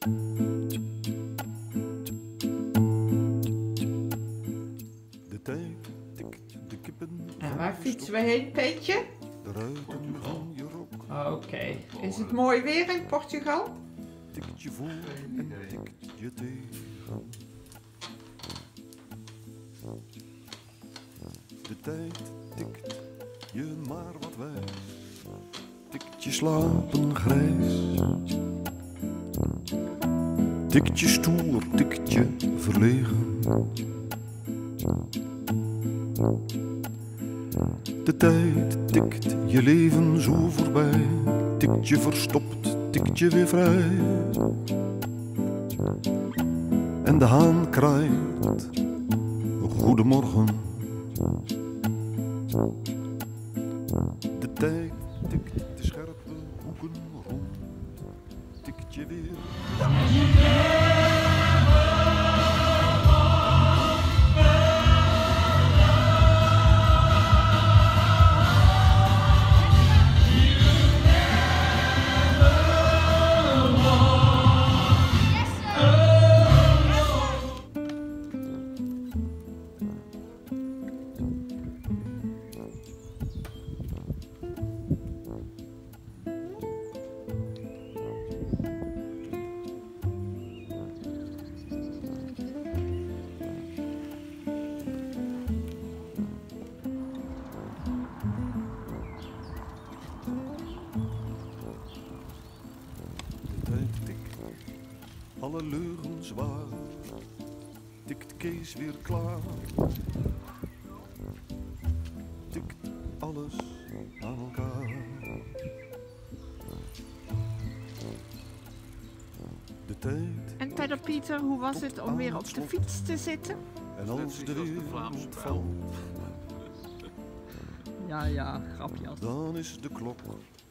De tijd tikt, de kippen. En waar fietsen we heen, Peetje? De ruiten van je rok. Oké. Is het mooi weer in Portugal? Tikt je voor en tikt je tegen. De tijd tikt je maar wat wijs. Tikt je slapen grijs. Tikt je stoer, tikt je verlegen. De tijd tikt je leven zo voorbij. Tikt je verstopt, tikt je weer vrij. En de haan kraait. Goedemorgen. De tijd tikt de scherpe hoeken rond. Tikt je weer. Alle leugens waar, tikt Kees weer klaar. Tikt alles aan elkaar. De tijd. En Pedder Pieter, hoe was het om weer op de fiets te zitten? En als de wereld valt, Ja, grapje als. dan is de klok